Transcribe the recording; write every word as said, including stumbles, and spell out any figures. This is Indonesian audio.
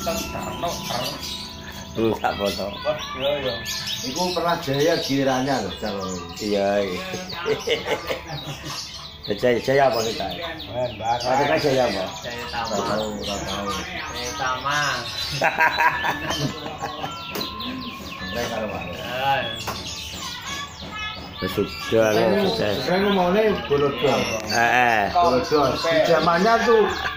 Dulu tak foto. Iya iya. Iku pernah jaya gilirannya loh calon. Iya. Jaya jaya apa kita? Men, Mbak. Kita jaya apa? Saya Tahu, tahu. tahu. Saya sama. Mereka rumah. Sudah loh, sudah. Saya ngomongnya Bolodo. Eh, eh. Bolodo. Di zamannya tuh